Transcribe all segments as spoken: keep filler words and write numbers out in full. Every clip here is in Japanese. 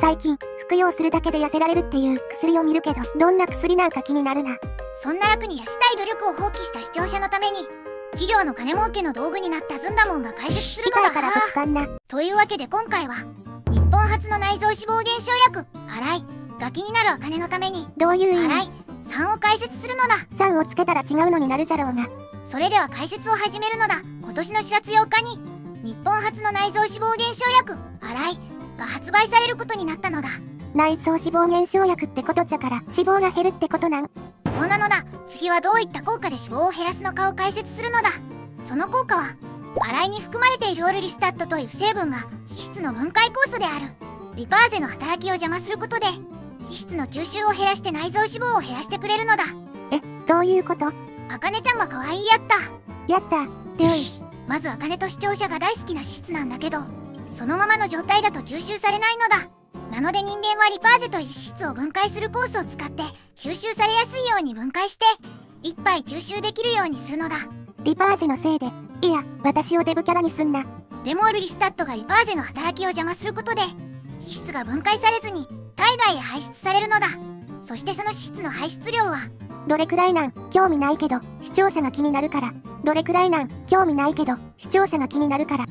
最近服用するだけで痩せられるっていう薬を見るけど、どんな薬なんか気になるな。 そんな楽に痩せたい努力を放棄した視聴者のために、企業の金儲けの道具になったずんだもんが解説するのだからぶつかんな。というわけで今回は日本初の内臓脂肪減少薬アライが気になるあかねのために、 どういう意味？ アライさんを解説するのだ。 さんをつけたら違うのになるじゃろうが。 それでは解説を始めるのだ。今年のしがつようかに日本初の内臓脂肪減少薬アライが発売されることになったのだ。 内臓脂肪減少薬ってことじゃから脂肪が減るってことなん？ そうなのだ。次はどういった効果で脂肪を減らすのかを解説するのだ。その効果は、アライに含まれているオルリスタットという成分が脂質の分解酵素であるリパーゼの働きを邪魔することで、脂質の吸収を減らして内臓脂肪を減らしてくれるのだ。 え、どういうこと？ あかねちゃんは可愛いやった。 やったっておい。 まずあかねと視聴者が大好きな脂質なんだけど、そのままの状態だと吸収されないのだ。なので人間はリパーゼという脂質を分解する酵素を使って吸収されやすいように分解していっぱい吸収できるようにするのだ。 リパーゼのせいで、いや私をデブキャラにすんな。 でもオルリスタットがリパーゼの働きを邪魔することで脂質が分解されずに体外へ排出されるのだ。そしてその脂質の排出量はどれくらいなん？興味ないけど視聴者が気になるから。どれくらいなん？興味ないけど視聴者が気になるから。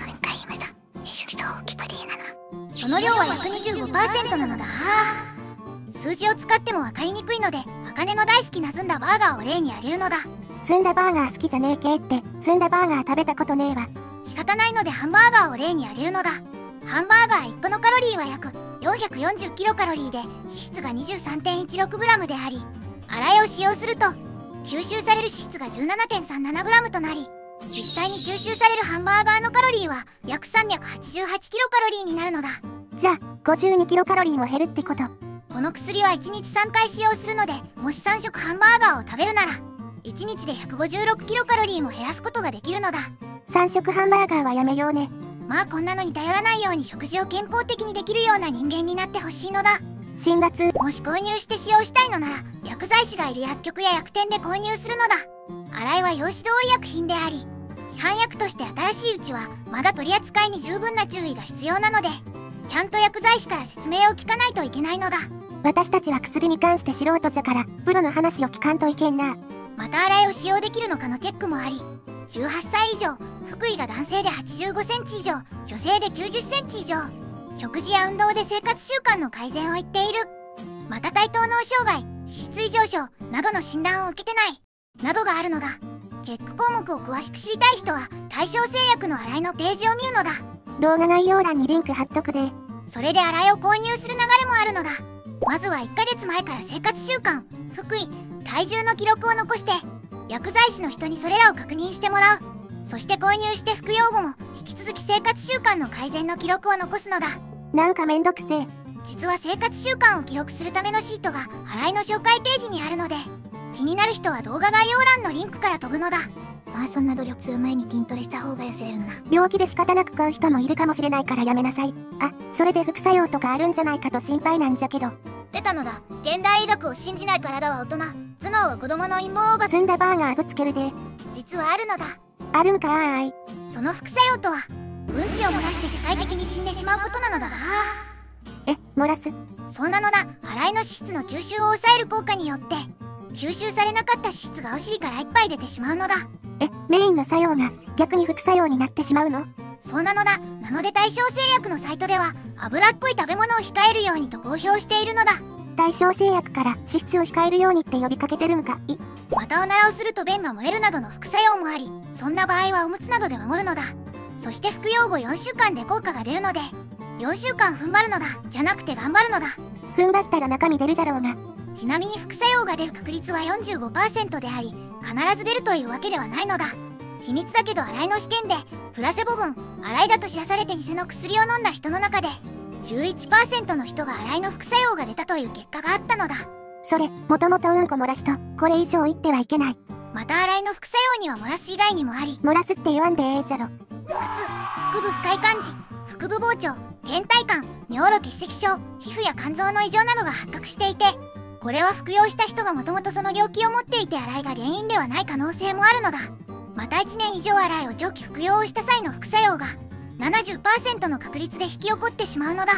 その量は約 にじゅうごパーセント なのだ。数字を使っても分かりにくいので、あかねの大好きなずんだバーガーを例に挙げるのだ。 ずんだバーガー好きじゃねえけって。ずんだバーガー食べたことねえわ。 仕方ないのでハンバーガーを例に挙げるのだ。ハンバーガーいっこのカロリーは約よんひゃくよんじゅうキロカロリーで脂質が にじゅうさんてんいちろくグラム であり、アライを使用すると吸収される脂質が じゅうななてんさんななグラム となり、実際に吸収されるハンバーガーのカロリーは約さんびゃくはちじゅうはちキロカロリーになるのだ。 じゃあごじゅうにキロカロリーも減るってこと？ この薬はいちにちさんかい使用するので、もしさんしょくハンバーガーを食べるならいちにちでひゃくごじゅうろくキロカロリーも減らすことができるのだ。 さんしょくハンバーガーはやめようね。 まあこんなのに頼らないように食事を健康的にできるような人間になってほしいのだ。 辛辣。 もし購入して使用したいのなら薬剤師がいる薬局や薬店で購入するのだ。アライは陽子同意薬品であり、市販薬として新しいうちはまだ取り扱いに十分な注意が必要なので、ちゃんと薬剤師から説明を聞かないといけないのだ。 私たちは薬に関して素人じゃからプロの話を聞かんといけんな。 またアライを使用できるのかのチェックもあり、じゅうはっさい以上、腹囲が男性ではちじゅうごセンチ以上、女性できゅうじゅっセンチ以上、食事や運動で生活習慣の改善を言っている。また対等脳障害、脂質異常症などの診断を受けてないなどがあるのだ。チェック項目を詳しく知りたい人は対象製薬のアライのページを見るのだ。 動画概要欄にリンク貼っとくで。 それでアライを購入する流れもあるのだ。まずはいっかげつまえから生活習慣、腹囲、体重の記録を残して薬剤師の人にそれらを確認してもらう。そして購入して服用後も引き続き生活習慣の改善の記録を残すのだ。 なんかめんどくせえ。 実は生活習慣を記録するためのシートがアライの紹介ページにあるので、気になる人は動画概要欄のリンクから飛ぶのだ。まあそんな努力する前に筋トレした方が痩せれるな。 病気で仕方なく買う人もいるかもしれないからやめなさい。あ、それで副作用とかあるんじゃないかと心配なんじゃけど。 出たのだ。現代医学を信じない体は大人、頭脳は子供の陰謀をばずんだバーガーぶつけるで。 実はあるのだ。 あるんかーい。 その副作用とはうんちを漏らして社会的に死んでしまうことなのだが。 え、漏らす？ そうなのだ。アライの脂質の吸収を抑える効果によって吸収されなかった脂質がお尻からいっぱい出てしまうのだ。 え、メインの作用が逆に副作用になってしまうの？ そうなのだ。なので対象製薬のサイトでは脂っこい食べ物を控えるようにと公表しているのだ。 対象製薬から脂質を控えるようにって呼びかけてるんかい。 またおならをすると便が漏れるなどの副作用もあり、そんな場合はおむつなどで守るのだ。そして服用後よんしゅうかんで効果が出るので、よんしゅうかん踏ん張るのだじゃなくて頑張るのだ。 踏ん張ったら中身出るじゃろうが。 ちなみに副作用が出る確率は よんじゅうごパーセント であり、必ず出るというわけではないのだ。秘密だけどアライの試験でプラセボ群、アライだと知らされて偽の薬を飲んだ人の中で じゅういちパーセント の人がアライの副作用が出たという結果があったのだ。 それ、もともとうんこ漏らしとこれ以上言ってはいけない。 またアライの副作用には漏らす以外にもあり、 漏らすって言わんでええじゃろ。 腹痛、腹部不快感時、腹部膨張、倦怠感、尿路結石症、皮膚や肝臓の異常などが発覚していて、これは服用した人がもともとその病気を持っていてアライが原因ではない可能性もあるのだ。またいちねん以上アライを長期服用をした際の副作用が ななじゅっパーセント の確率で引き起こってしまうのだ。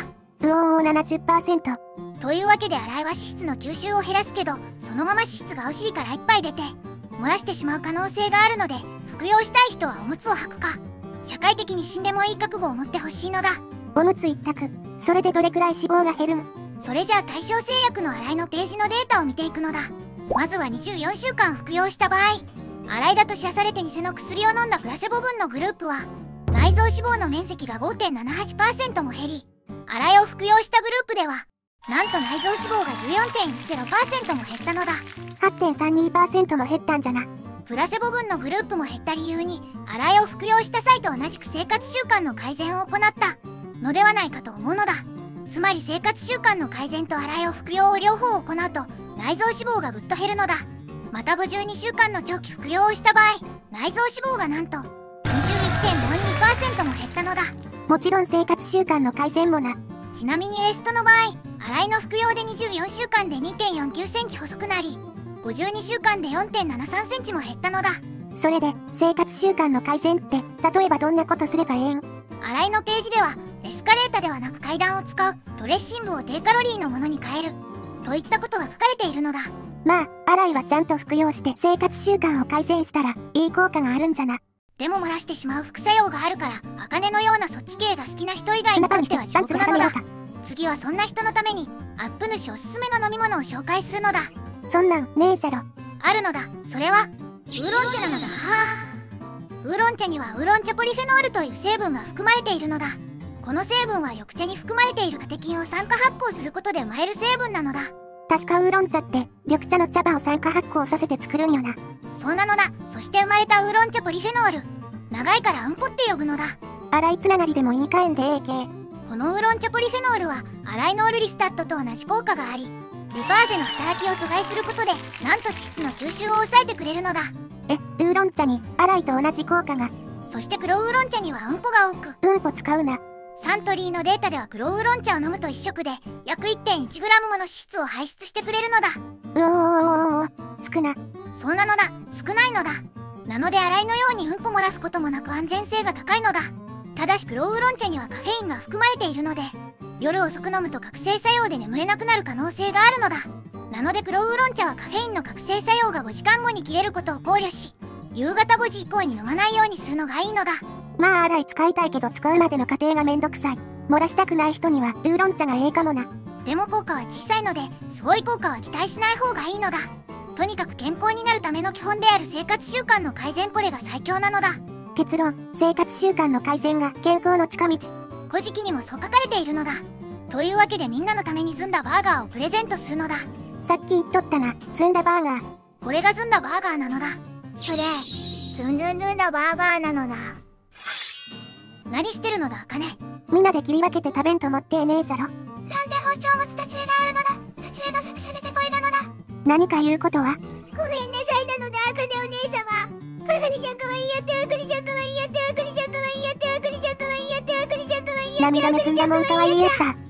うおー ななじゅっパーセント。 というわけで洗いは脂質の吸収を減らすけど、そのまま脂質がお尻からいっぱい出て漏らしてしまう可能性があるので、服用したい人はおむつを履くか、社会的に死んでもいい覚悟を持ってほしいのだ。 おむつ一択。それでどれくらい脂肪が減るん？ それじゃあ大正製薬の洗いのページのデータを見ていくのだ。まずはにじゅうよんしゅうかん服用した場合、洗いだと知らされて偽の薬を飲んだプラセボ群のグループは内臓脂肪の面積が ごてんななはちパーセント も減り、洗いを服用したグループではなんと内臓脂肪が じゅうよんてんいちゼロパーセント も減ったのだ。 はちてんさんにパーセント も減ったんじゃな。 プラセボ群のグループも減った理由に、洗いを服用した際と同じく生活習慣の改善を行ったのではないかと思うのだ。つまり生活習慣の改善と洗いを服用を両方行うと内臓脂肪がぐっと減るのだ。またごじゅうにしゅうかんの長期服用をした場合、内臓脂肪がなんと にじゅういってんごにパーセント も減ったのだ。 もちろん生活習慣の改善もな。 ちなみにエストの場合、洗いの服用でにじゅうよんしゅうかんで にてんよんきゅうセンチ細くなり、ごじゅうにしゅうかんで よんてんななさんセンチも減ったのだ。 それで生活習慣の改善って例えばどんなことすればええん？ 洗いのページではエスカレータではなく階段を使う、ドレッシングを低カロリーのものに変えるといったことが書かれているのだ。 まあ洗いはちゃんと服用して生活習慣を改善したらいい効果があるんじゃな。 でも漏らしてしまう副作用があるから、茜のようなそっち系が好きな人以外にとっては地獄なのだ。次はそんな人のためにアップ主おすすめの飲み物を紹介するのだ。 そんなんねえじゃろ。 あるのだ。それはウーロン茶なのだ。はあ。ウーロン茶にはウーロン茶ポリフェノールという成分が含まれているのだ。この成分は緑茶に含まれているカテキンを酸化発酵することで生まれる成分なのだ。 確かウーロン茶って緑茶の茶葉を酸化発酵させて作るんよな。 そうなのだ。そして生まれたウーロン茶ポリフェノール、長いからうんぽって呼ぶのだ。 洗いつながりでも言い換えんでええけ。 このウーロン茶ポリフェノールは洗いのオルリスタットと同じ効果があり、ルパーゼの働きを阻害することでなんと脂質の吸収を抑えてくれるのだ。 え、ウーロン茶に洗いと同じ効果が。 そして黒ウーロン茶にはうんぽが多く、 うんぽ使うな。 サントリーのデータでは黒ウーロン茶を飲むといっしょくで約 いってんいちグラム もの脂質を排出してくれるのだ。 うおーおーおー少な。 そうなのだ。少ないのだ。なので洗いのようにうんぽ漏らすこともなく安全性が高いのだ。ただし黒ウーロン茶にはカフェインが含まれているので、夜遅く飲むと覚醒作用で眠れなくなる可能性があるのだ。なので黒ウーロン茶はカフェインの覚醒作用がごじかんごに切れることを考慮し、夕方ごじ以降に飲まないようにするのがいいのだ。 まあ洗い使いたいけど使うまでの過程がめんどくさい。漏らしたくない人にはウーロン茶がええかもな。 でも効果は小さいので、すごい効果は期待しない方がいいのだ。とにかく健康になるための基本である生活習慣の改善、これが最強なのだ。 結論、生活習慣の改善が健康の近道。 古事記にもそう書かれているのだ。というわけでみんなのためにずんだバーガーをプレゼントするのだ。 さっき言っとったな、ずんだバーガー。 これがずんだバーガーなのだ。それ、ずんずんずんだバーガーなのだ。何してるのだ、茜。 みんなで切り分けて食べんと思ってえねえじゃろ。 なんで包丁持つ立ち絵があるのだ。立ち絵の作詞出てこいなのだ。 何か言うことは？ ごめんなさいなのだ、茜お姉様。あかりちゃんかわいいやって、あかりちゃんかわいいやって、あかりちゃんかわいいやって、あかりちゃんかわいいやって、あかりちゃんかわいいやって、 涙目すんだもんかわいいやった。